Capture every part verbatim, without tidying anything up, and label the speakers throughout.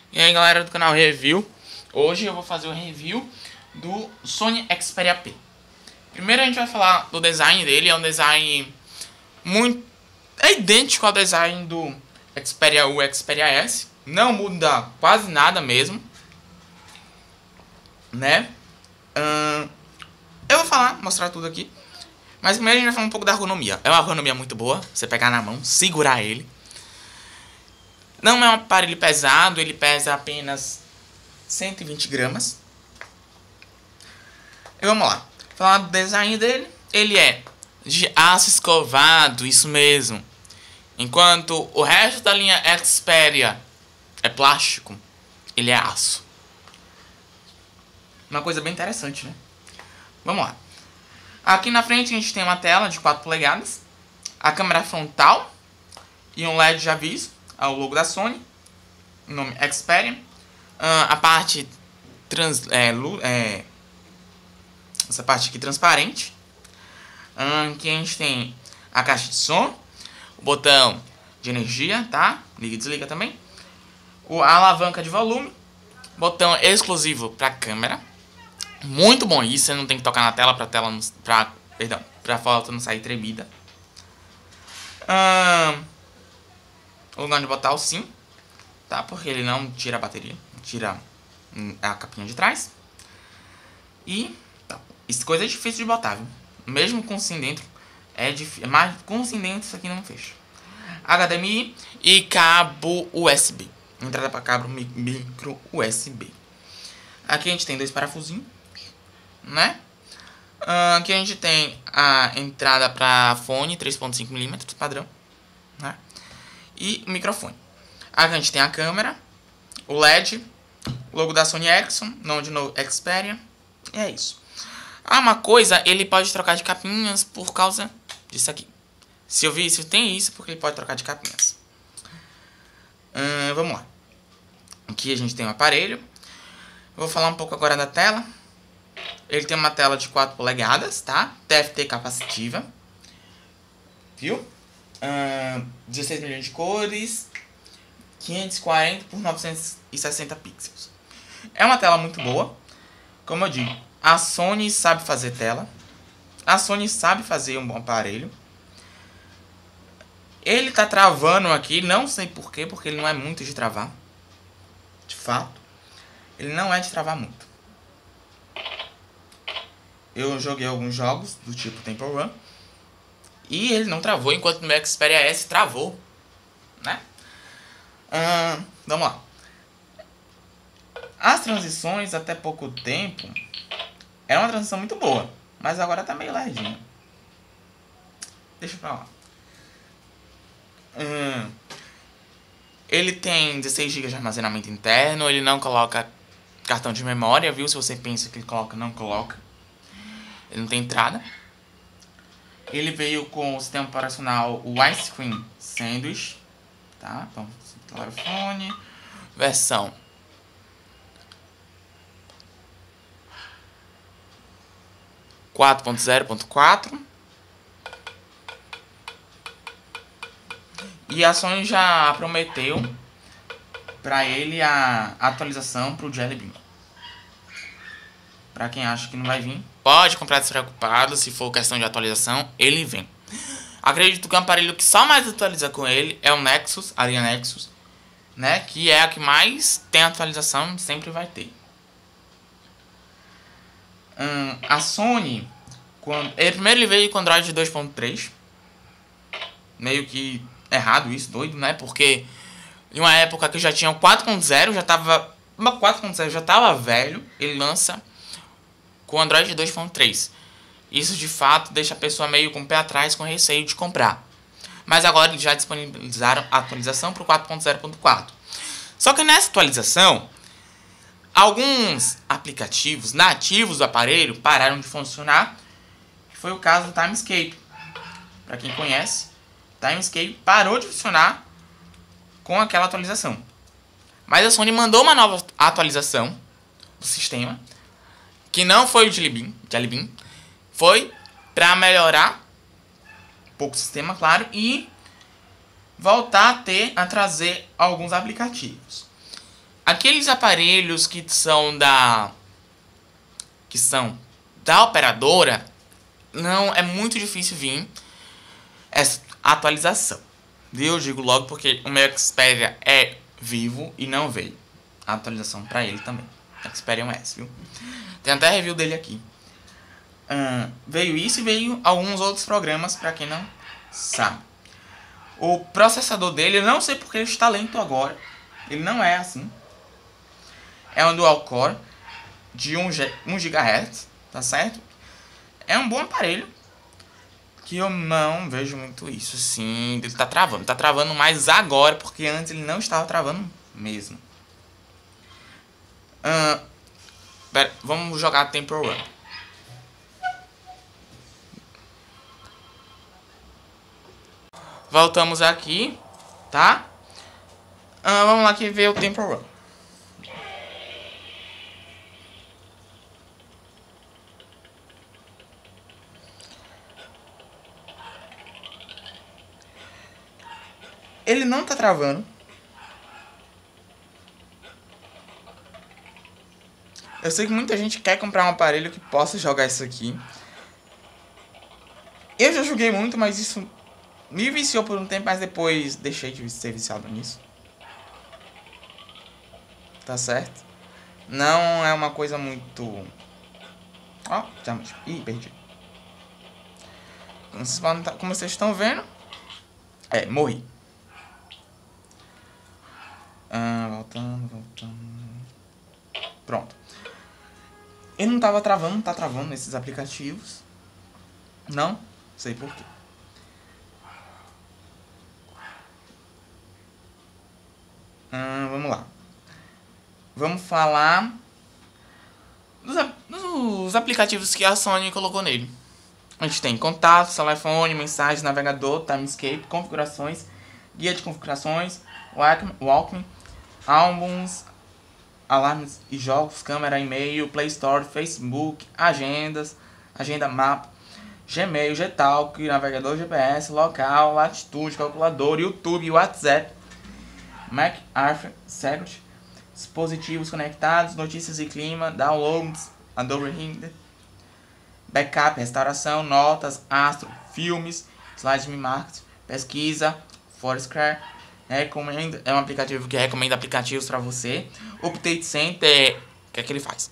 Speaker 1: E aí galera do canal Review, hoje eu vou fazer o review do Sony Xperia P. Primeiro a gente vai falar do design dele, é um design muito... é idêntico ao design do Xperia U e Xperia S, não muda quase nada mesmo, né? Hum, eu vou falar, mostrar tudo aqui, mas primeiro a gente vai falar um pouco da ergonomia. É uma ergonomia muito boa, você pegar na mão, segurar ele. Não é um aparelho pesado, ele pesa apenas cento e vinte gramas. E vamos lá, falar do design dele. Ele é de aço escovado, isso mesmo. Enquanto o resto da linha Xperia é plástico, ele é aço. Uma coisa bem interessante, né? Vamos lá. Aqui na frente a gente tem uma tela de quatro polegadas, a câmera frontal e um L E D de aviso. O logo da Sony, o nome Xperia, uh, a parte trans, é, é, essa parte aqui transparente, uh, aqui a gente tem a caixa de som, o botão de energia, tá? Liga e desliga também, o, a alavanca de volume, botão exclusivo para câmera, muito bom isso, você não tem que tocar na tela para tela, para perdão, para foto não sair tremida. Uh, O lugar de botar o SIM, tá? Porque ele não tira a bateria, tira a capinha de trás. E tá. Isso coisa é difícil de botar, viu? Mesmo com o SIM dentro, é difícil. Mas com o SIM dentro isso aqui não fecha. H D M I e cabo U S B. Entrada para cabo micro U S B. Aqui a gente tem dois parafusinhos, né? Aqui a gente tem a entrada para fone três ponto cinco milímetros padrão, né? E o microfone. Aqui a gente tem a câmera, o L E D, o logo da Sony Ericsson, nome de novo Xperia. E é isso. Ah, uma coisa, ele pode trocar de capinhas por causa disso aqui. Se eu vi, se tem isso, porque ele pode trocar de capinhas. Hum, vamos lá. Aqui a gente tem o aparelho. Vou falar um pouco agora da tela. Ele tem uma tela de quatro polegadas, tá? T F T capacitiva. Viu? Uh, dezesseis milhões de cores, quinhentos e quarenta por novecentos e sessenta pixels. É uma tela muito boa. Como eu digo, a Sony sabe fazer tela. A Sony sabe fazer um bom aparelho. Ele tá travando aqui, não sei porquê, porque ele não é muito de travar. De fato, ele não é de travar muito. Eu joguei alguns jogos do tipo Temple Run e ele não travou, enquanto no Xperia S travou, né? Hum, vamos lá. As transições até pouco tempo era uma transição muito boa, mas agora tá meio lerdinha. Deixa pra lá. Hum, ele tem dezesseis gigas de armazenamento interno, ele não coloca cartão de memória, viu? Se você pensa que ele coloca, não coloca. Ele não tem entrada. Ele veio com o sistema operacional widescreen sandwich, tá? Então, telefone, versão quatro ponto zero ponto quatro. E a Sony já prometeu para ele a atualização para o Jelly Bean. Para quem acha que não vai vir, pode comprar despreocupado. Se for questão de atualização, ele vem. Acredito que o aparelho que só mais atualiza com ele é o Nexus, a linha Nexus, né? Que é a que mais tem atualização, sempre vai ter. Hum, a Sony, quando, ele, primeiro ele veio com Android dois ponto três. Meio que errado isso, doido, né? Porque em uma época que já tinha o quatro ponto zero, já tava... Uma quatro ponto zero já tava velho, ele lança com o Android dois ponto três. Isso de fato deixa a pessoa meio com o pé atrás, com receio de comprar. Mas agora eles já disponibilizaram a atualização para o quatro ponto zero ponto quatro. Só que nessa atualização, alguns aplicativos nativos do aparelho pararam de funcionar. Que foi o caso do Timescape. Para quem conhece, Timescape parou de funcionar com aquela atualização. Mas a Sony mandou uma nova atualização do sistema, que não foi o Jelly Bean, Jelly Bean, foi para melhorar um pouco o sistema, claro, e voltar a ter, a trazer alguns aplicativos. Aqui aqueles aparelhos que são da que são da operadora, não é muito difícil vir essa atualização. Eu digo logo porque o meu Xperia é vivo e não veio a atualização para ele também. Xperia um S, viu? Tem até review dele aqui. Hum, veio isso e veio alguns outros programas para quem não sabe. O processador dele, eu não sei porque ele está lento agora. Ele não é assim. É um dual core de um gigahertz, tá certo? É um bom aparelho. Que eu não vejo muito isso, sim. Ele tá travando. Tá travando mais agora, porque antes ele não estava travando mesmo. Uh, pera, vamos jogar Temple Run. Voltamos aqui, tá? Uh, vamos lá que ver o Temple Run. Ele não tá travando. Eu sei que muita gente quer comprar um aparelho que possa jogar isso aqui. Eu já joguei muito, mas isso me viciou por um tempo, mas depois deixei de ser viciado nisso. Tá certo? Não é uma coisa muito... Ó, oh, já... Ih, perdi. Como vocês, podem... Como vocês estão vendo... É, morri. Ah, voltando, voltando... Pronto. Ele não tava travando, não tá travando nesses aplicativos. Não sei porquê. Ah, vamos lá. Vamos falar dos, dos aplicativos que a Sony colocou nele. A gente tem contatos, telefone, mensagem, navegador, timescape, configurações, guia de configurações, Walkman, Walkman álbuns, alarmes e jogos, câmera, e-mail, Play Store, Facebook, agendas, agenda mapa, Gmail, Gtalk, navegador G P S, local, latitude, calculador, YouTube, WhatsApp, MacArthur, Secret, dispositivos conectados, notícias e clima, downloads, Adobe Reader, backup, restauração, notas, astro, filmes, slide me market, pesquisa, Foursquare, recomenda, é um aplicativo que recomenda aplicativos para você. Update Center, o que é que ele faz?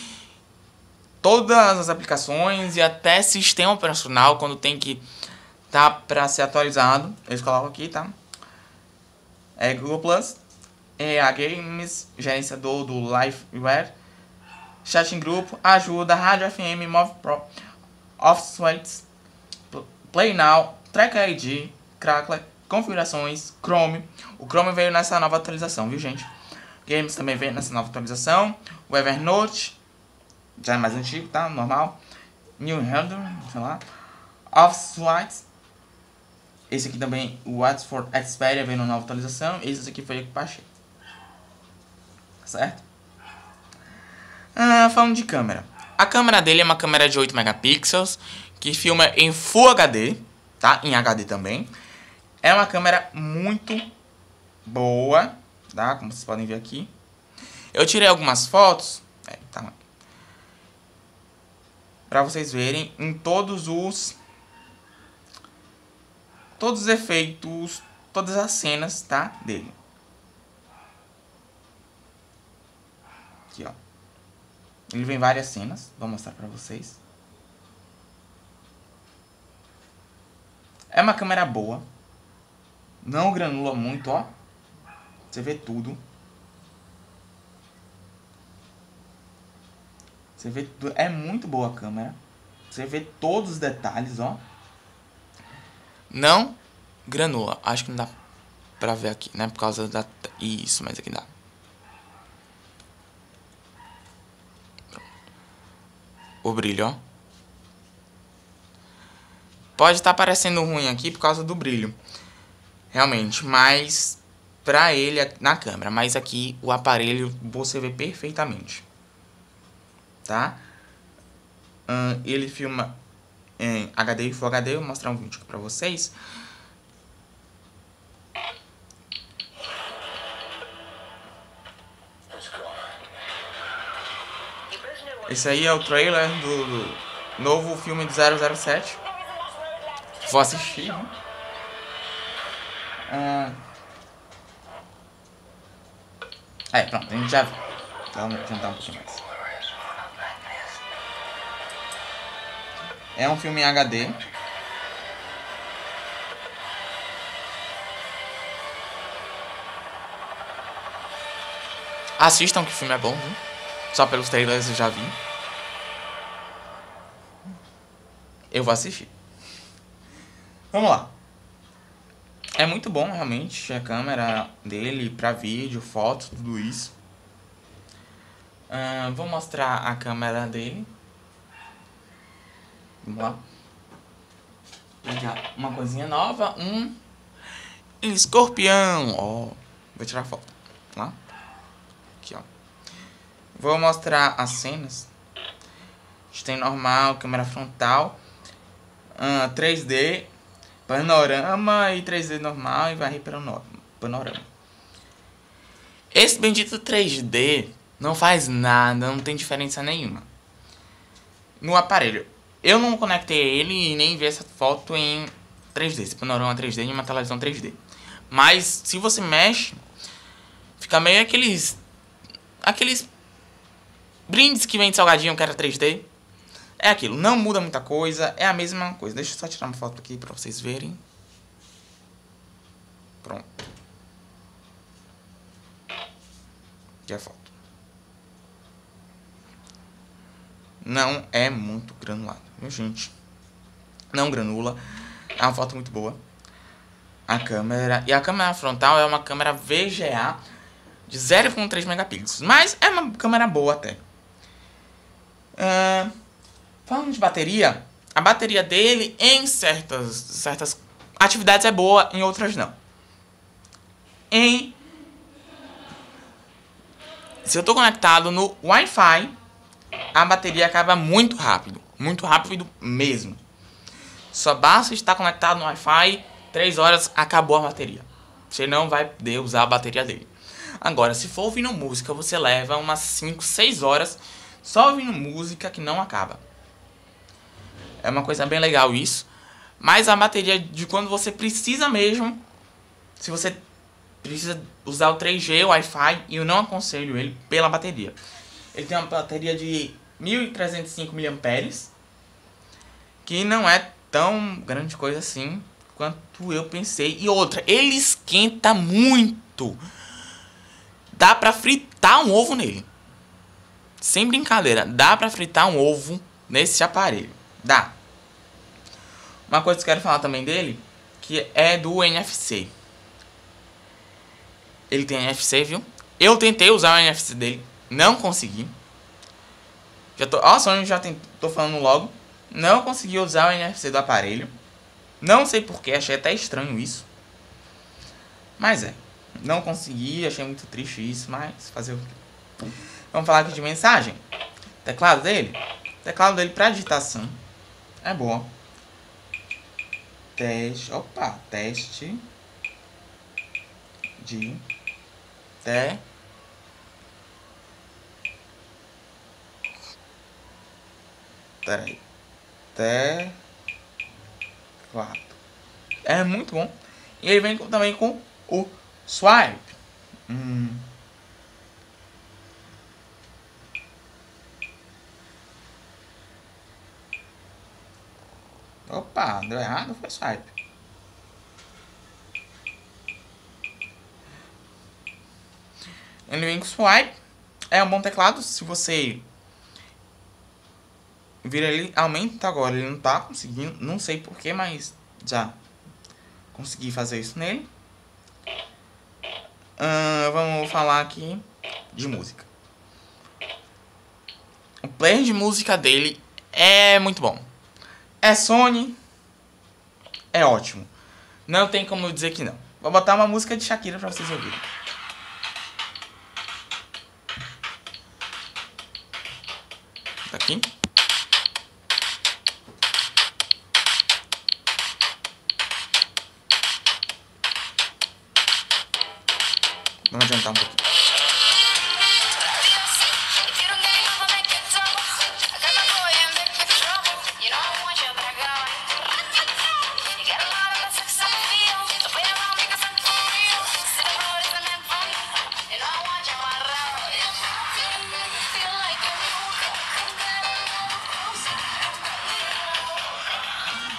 Speaker 1: Todas as aplicações e até sistema operacional, quando tem que tá para ser atualizado, eles colocam aqui, tá? É Google Plus, E A Games, gerenciador do Liveware, chat em grupo, ajuda, rádio F M, Move Pro, Office Suites, Play Now, Track I D, Crackler, configurações, Chrome. O Chrome veio nessa nova atualização, viu, gente? Games também veio nessa nova atualização. O Evernote, já é mais antigo, tá? Normal. New Handler, sei lá. Office Suites. Esse aqui também, o Watford Xperia, veio na nova atualização. Esse aqui foi o que eu baixei. Certo? Ah, falando de câmera. A câmera dele é uma câmera de oito megapixels, que filma em Full H D, tá? Em H D também. É uma câmera muito boa, tá? Como vocês podem ver aqui. Eu tirei algumas fotos, é, tá? Pra vocês verem em todos os... Todos os efeitos, todas as cenas, tá? Dele. Aqui, ó. Ele vem várias cenas. Vou mostrar pra vocês. É uma câmera boa. Não granula muito, ó. Você vê tudo. Você vê tudo. É muito boa a câmera. Você vê todos os detalhes, ó. Não granula. Acho que não dá pra ver aqui, né? Por causa da... Isso, mas aqui dá. O brilho, ó. Pode estar parecendo ruim aqui por causa do brilho. Realmente, mas pra ele na câmera. Mas aqui o aparelho você vê perfeitamente. Tá? Hum, ele filma em H D e Full H D. Eu vou mostrar um vídeo aqui pra vocês. Esse aí é o trailer do, do novo filme do zero zero sete. Vou assistir, né? Ah, é, pronto, a gente já viu. Vamos tentar um pouquinho mais. É um filme em H D. Assistam que o filme é bom, viu? Só pelos trailers eu já vi. Eu vou assistir. Vamos lá. É muito bom, realmente, a câmera dele pra vídeo, foto, tudo isso. Uh, vou mostrar a câmera dele. Vamos lá. Uma coisinha nova. Um escorpião. Ó, oh, vou tirar foto. Lá. Aqui, ó. Vou mostrar as cenas. A gente tem normal, câmera frontal, uh, três D, panorama e três D normal e varrer panorama. Esse bendito três D não faz nada, não tem diferença nenhuma no aparelho. Eu não conectei ele e nem vi essa foto em três D, esse panorama três D em uma televisão três D. Mas se você mexe, fica meio aqueles aqueles brindes que vem de salgadinho que era três D. É aquilo, não muda muita coisa, é a mesma coisa. Deixa eu só tirar uma foto aqui pra vocês verem. Pronto. Aqui é a foto. Não é muito granulado, viu, gente? Não granula. É uma foto muito boa. A câmera... E a câmera frontal é uma câmera V G A de zero vírgula três megapixels. Mas é uma câmera boa até. Uh, falando de bateria, a bateria dele em certas, certas atividades é boa, em outras não. Em... Se eu estou conectado no Wi-Fi, a bateria acaba muito rápido. Muito rápido mesmo. Só basta estar conectado no Wi-Fi, três horas, acabou a bateria. Você não vai poder usar a bateria dele. Agora, se for ouvindo música, você leva umas cinco, seis horas só ouvindo música que não acaba. É uma coisa bem legal isso. Mas a bateria de quando você precisa mesmo, se você precisa usar o três G, o Wi-Fi, eu não aconselho ele pela bateria. Ele tem uma bateria de mil trezentos e cinco miliampères-hora, que não é tão grande coisa assim quanto eu pensei. E outra, ele esquenta muito. Dá pra fritar um ovo nele. Sem brincadeira, dá pra fritar um ovo nesse aparelho. Dá. Uma coisa que eu quero falar também dele, que é do N F C. Ele tem N F C, viu? Eu tentei usar o N F C dele, não consegui. Já tô, ó, Sony já tem, tô falando logo. Não consegui usar o N F C do aparelho. Não sei porquê, achei até estranho isso. Mas é, não consegui, achei muito triste isso, mas fazer o quê? Vamos falar aqui de mensagem. Teclado dele. Teclado dele para digitação é bom. Teste. Opa, teste. De. Te. Peraí. Teclado. É muito bom. E ele vem com, também com o swipe. Hum. Opa, deu errado, foi swipe. Ele vem com swipe. É um bom teclado. Se você vira ele, aumenta agora. Ele não tá conseguindo, não sei porquê, mas já consegui fazer isso nele. Uh, vamos falar aqui de música. O player de música dele é muito bom. É Sony, é ótimo. Não tem como eu dizer que não. Vou botar uma música de Shakira pra vocês ouvirem. Tá aqui. Vamos adiantar um pouquinho.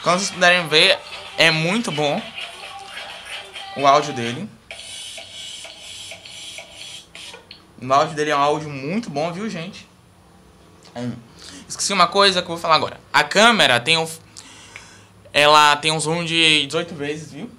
Speaker 1: Como vocês puderem ver, é muito bom o áudio dele. O áudio dele é um áudio muito bom, viu, gente? Hum. Esqueci uma coisa que eu vou falar agora. A câmera tem um... Ela tem um zoom de dezoito vezes, viu?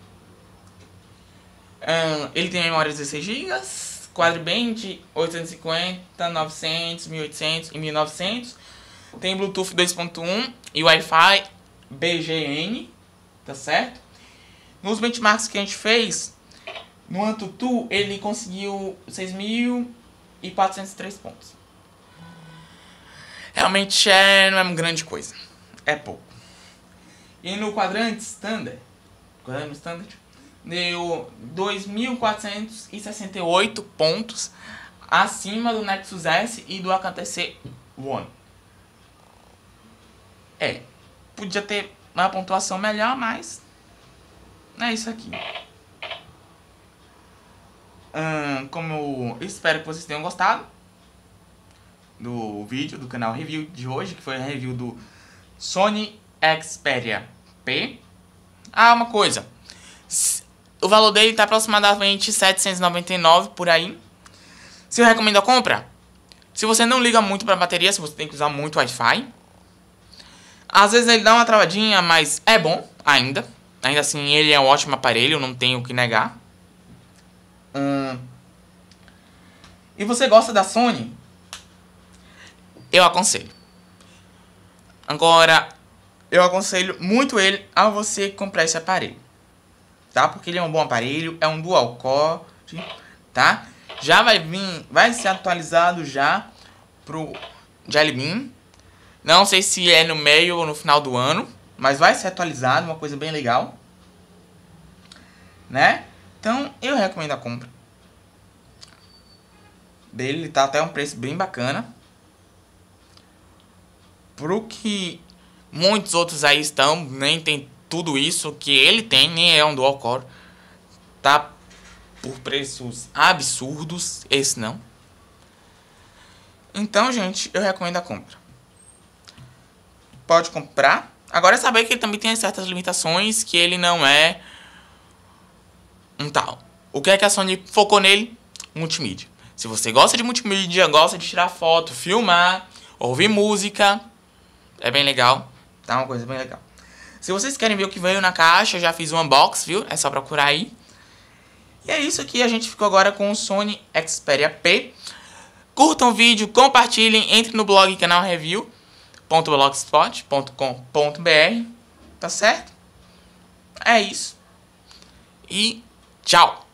Speaker 1: Hum, ele tem memória de dezesseis gigas, quadriband oitocentos e cinquenta, novecentos, mil e oitocentos e mil e novecentos. Tem Bluetooth dois ponto um e Wi-Fi B G N, tá certo? Nos benchmarks que a gente fez, no AnTuTu ele conseguiu seis mil e quatrocentos e três pontos. Realmente é, não é grande coisa, é pouco. E no quadrante standard, quadrante standard deu dois mil quatrocentos e sessenta e oito pontos acima do Nexus S e do Alcatel C One. É, podia ter uma pontuação melhor, mas é isso aqui. Hum, como eu espero que vocês tenham gostado do vídeo do canal Review de hoje, que foi a review do Sony Xperia P. Ah, uma coisa. O valor dele está aproximadamente setecentos e noventa e nove por aí. Se eu recomendo a compra, se você não liga muito para a bateria, se você tem que usar muito Wi-Fi, às vezes ele dá uma travadinha, mas é bom ainda. Ainda assim, ele é um ótimo aparelho, não tenho o que negar. Hum. E você gosta da Sony? Eu aconselho. Agora, eu aconselho muito ele a você comprar esse aparelho, tá? Porque ele é um bom aparelho, é um dual core, tá? Já vai vir, vai ser atualizado já pro Jelly Bean. Não sei se é no meio ou no final do ano, mas vai ser atualizado, uma coisa bem legal, né? Então, eu recomendo a compra dele, ele tá até um preço bem bacana. Pro que muitos outros aí estão, nem tem tudo isso que ele tem, nem é um dual core. Tá por preços absurdos, esse não. Então, gente, eu recomendo a compra. Pode comprar. Agora é saber que ele também tem certas limitações, que ele não é um tal. O que é que a Sony focou nele? Multimídia. Se você gosta de multimídia, gosta de tirar foto, filmar, ouvir música, é bem legal, tá? Uma coisa bem legal. Se vocês querem ver o que veio na caixa, eu já fiz um unboxing, viu? É só procurar aí. E é isso aqui, a gente ficou agora com o Sony Xperia P. Curtam o vídeo, compartilhem, entre no blog canal review ponto blogspot ponto com ponto br, tá certo? É isso. E tchau!